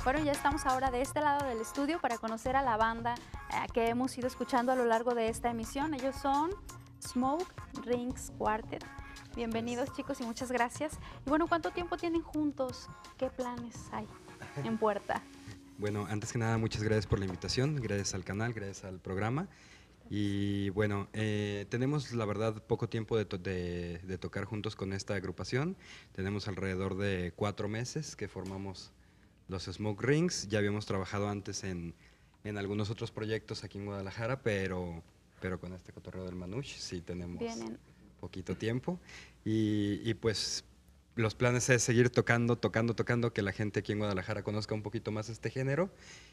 Bueno, ya estamos ahora de este lado del estudio para conocer a la banda que hemos ido escuchando a lo largo de esta emisión. Ellos son Smoke Rings Quartet. Bienvenidos, chicos, y muchas gracias. Y bueno, ¿cuánto tiempo tienen juntos? ¿Qué planes hay en puerta? Bueno, antes que nada, muchas gracias por la invitación, gracias al canal, gracias al programa. Y bueno, tenemos la verdad poco tiempo de tocar juntos con esta agrupación. Tenemos alrededor de 4 meses que formamos los Smoke Rings. Ya habíamos trabajado antes en algunos otros proyectos aquí en Guadalajara, pero con este cotorreo del Manouche sí tenemos poquito tiempo. Y pues los planes es seguir tocando, que la gente aquí en Guadalajara conozca un poquito más este género.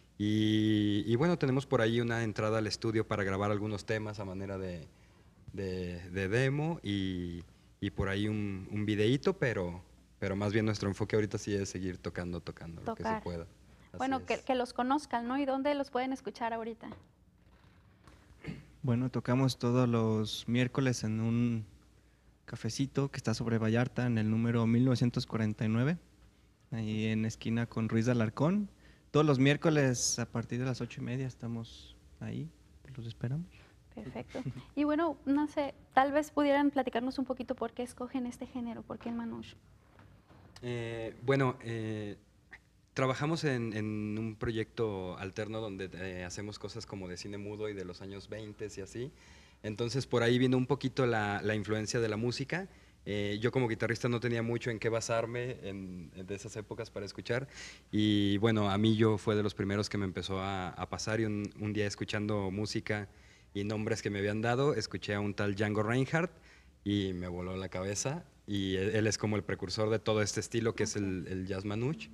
Y bueno, tenemos por ahí una entrada al estudio para grabar algunos temas a manera de demo y por ahí un videíto, pero más bien nuestro enfoque ahorita sí es seguir tocando lo que se pueda. Bueno, que los conozcan, ¿no? ¿Y dónde los pueden escuchar ahorita? Bueno, tocamos todos los miércoles en un cafecito que está sobre Vallarta, en el número 1949, ahí en esquina con Ruiz de Alarcón. Todos los miércoles a partir de las 8:30 estamos ahí, los esperamos. Perfecto. Y bueno, no sé, tal vez pudieran platicarnos un poquito por qué escogen este género, por qué el Manouche. Bueno, trabajamos en un proyecto alterno donde hacemos cosas como de cine mudo y de los años 20 y así. Entonces por ahí vino un poquito la influencia de la música. Yo como guitarrista no tenía mucho en qué basarme de esas épocas para escuchar. Y bueno, a mí fue de los primeros que me empezó a pasar y un día escuchando música y nombres que me habían dado, escuché a un tal Django Reinhardt y me voló la cabeza. Y él es como el precursor de todo este estilo que es el jazz manouche.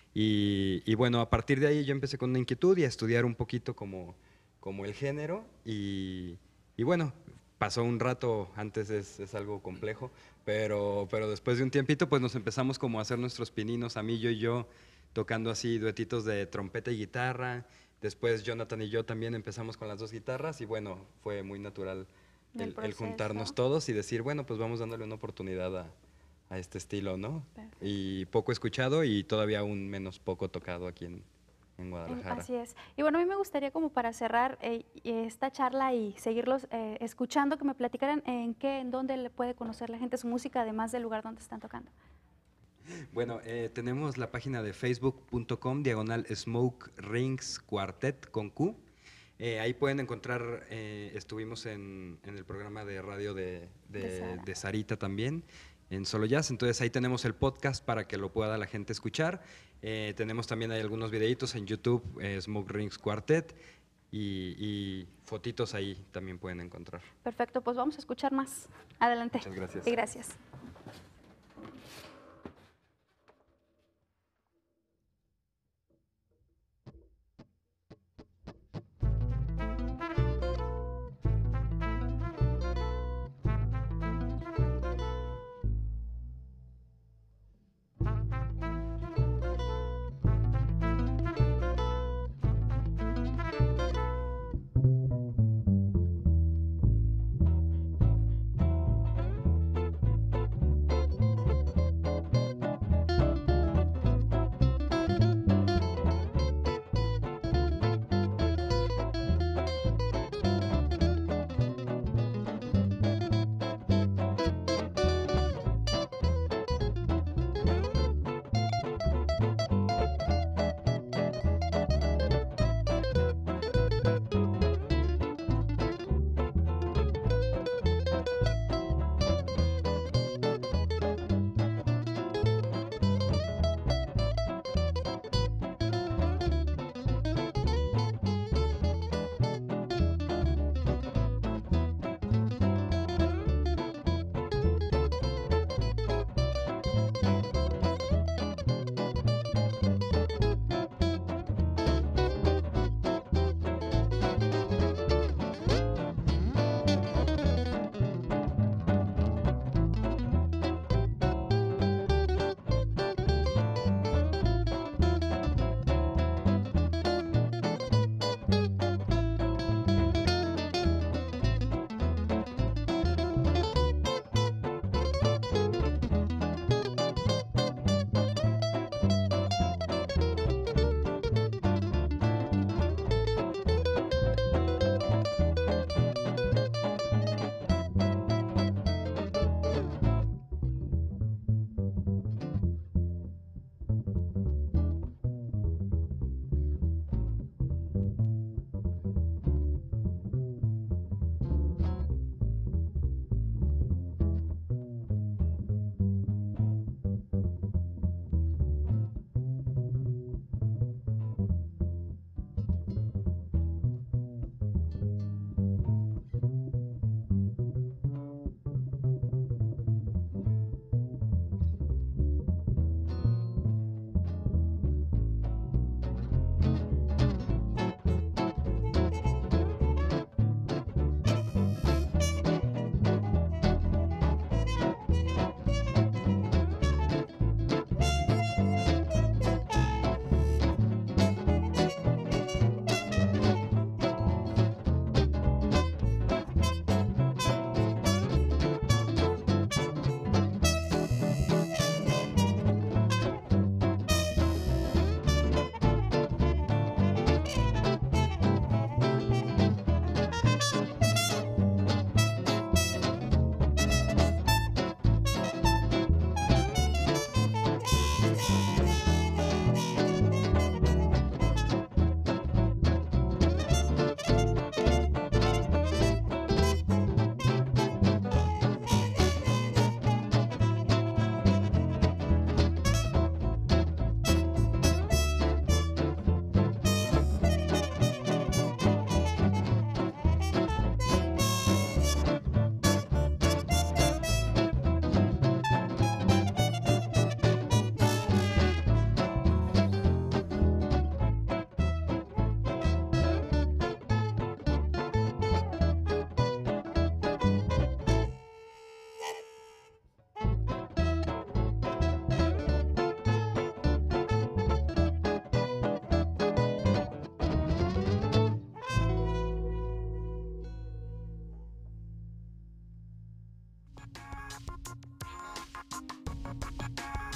Y bueno, a partir de ahí yo empecé con una inquietud y a estudiar un poquito como el género y bueno, pasó un rato, antes es algo complejo, pero después de un tiempito pues nos empezamos como a hacer nuestros pininos, Amillo y yo, tocando así duetitos de trompeta y guitarra. Después Jonathan y yo también empezamos con las 2 guitarras y bueno, fue muy natural el juntarnos todos y decir, bueno, pues vamos dándole una oportunidad a este estilo, ¿no? Perfecto. Y poco escuchado y todavía aún menos poco tocado aquí en Guadalajara. Así es. Y bueno, a mí me gustaría como para cerrar esta charla y seguirlos escuchando, que me platicaran en dónde le puede conocer la gente su música, además del lugar donde están tocando. Bueno, tenemos la página de facebook.com/Smoke Rings Quartet con Q. Ahí pueden encontrar, estuvimos en el programa de radio de Sarita también, en Solo Jazz, entonces ahí tenemos el podcast para que lo pueda la gente escuchar. Tenemos también hay algunos videitos en YouTube, Smoke Rings Quartet, y fotitos ahí también pueden encontrar. Perfecto, pues vamos a escuchar más. Adelante. Muchas gracias. Y gracias.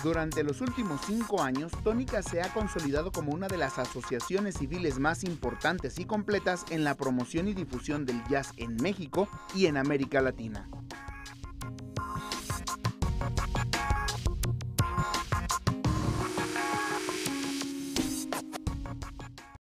Durante los últimos 5 años, Tónica se ha consolidado como una de las asociaciones civiles más importantes y completas en la promoción y difusión del jazz en México y en América Latina.